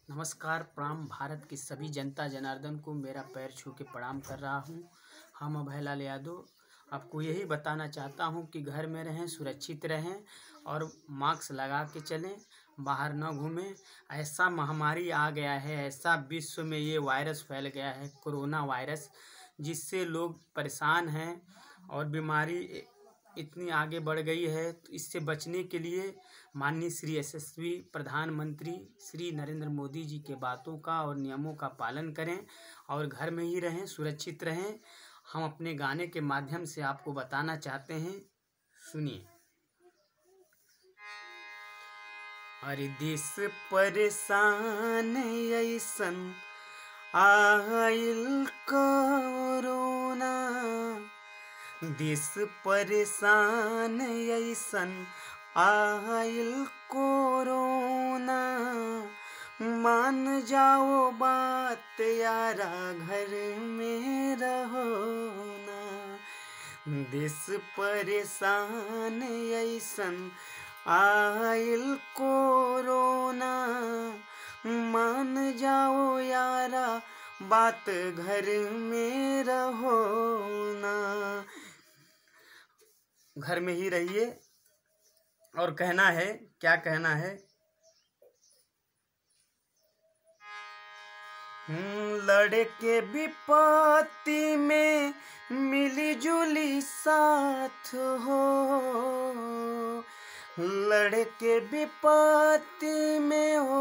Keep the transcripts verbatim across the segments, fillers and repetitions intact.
नमस्कार। प्रणाम। भारत की सभी जनता जनार्दन को मेरा पैर छू के प्रणाम कर रहा हूँ। हम अभय लाल यादव आपको यही बताना चाहता हूँ कि घर में रहें, सुरक्षित रहें और मास्क लगा के चलें, बाहर न घूमें। ऐसा महामारी आ गया है, ऐसा विश्व में ये वायरस फैल गया है, कोरोना वायरस, जिससे लोग परेशान हैं और बीमारी इतनी आगे बढ़ गई है। तो इससे बचने के लिए माननीय श्री यशस्वी प्रधानमंत्री श्री नरेंद्र मोदी जी के बातों का और नियमों का पालन करें और घर में ही रहें, सुरक्षित रहें। हम अपने गाने के माध्यम से आपको बताना चाहते हैं, सुनिए। अरे देश परेशान ऐसन आइल कोरोना, देश परेशान ऐसन आइल कोरोना, मान जाओ बात यारा, घर में रहो ना। देश परेशान ऐसन आइल कोरोना, मान जाओ यारा, बात घर में रहो ना। घर में ही रहिए। और कहना है, क्या कहना है, लड़के विपत्ति में मिली जुली साथ हो, लड़के विपत्ति में हो,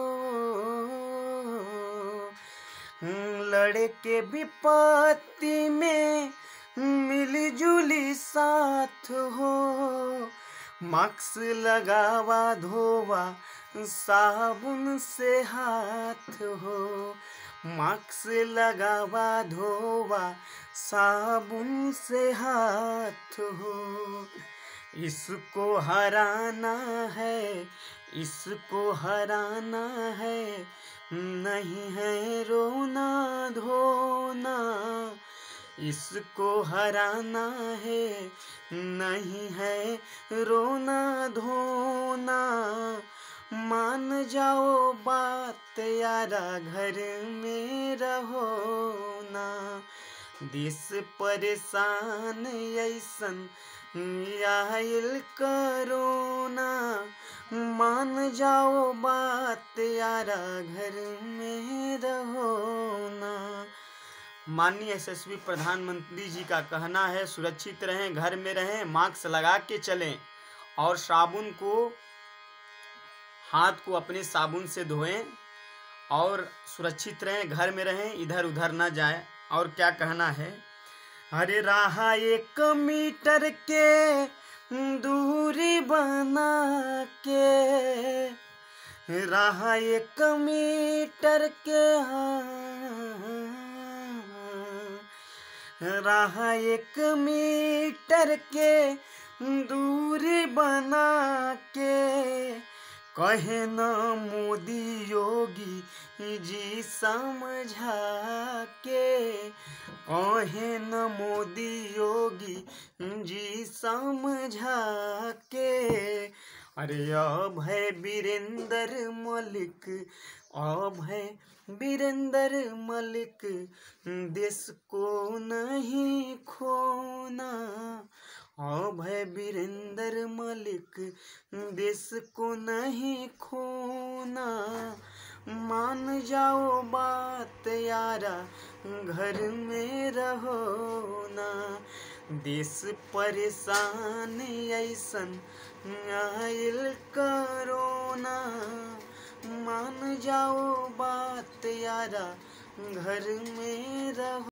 लड़के विपत्ति में मिली जुली साथ हो। मास्क लगावा, धोवा साबुन से हाथ हो, मास्क लगावा, धोवा साबुन से हाथ हो। इसको हराना है, इसको हराना है, नहीं है रोना धोना। इसको हराना है, नहीं है रोना धोना, मान जाओ बात यारा, घर में रहो ना। देश परेशान ऐसन आइल कोरोना, मान जाओ बात यारा, घर में रहो ना। माननीय यशस्वी प्रधानमंत्री जी का कहना है, सुरक्षित रहें, घर में रहें, मास्क लगा के चलें और साबुन को, हाथ को अपने साबुन से धोएं और सुरक्षित रहें, घर में रहें, इधर उधर ना जाएं। और क्या कहना है, अरे रहा एक मीटर के दूरी बना के, रहा एक मीटर के, रहा एक मीटर के दूरी बना के, कहे न मोदी योगी जी समझा के, कहे न मोदी योगी जी समझा के। अरे अभय वीरेंद्र मलिक, अभय वीरेंद्र मलिक, देश को नहीं खोना। अभय वीरेंद्र मलिक, देश को नहीं खोना, मान जाओ बात यारा, घर में रहो ना। देश परेशान ऐसन आइल कोरोना, मान जाओ बात यारा, घर में रहो।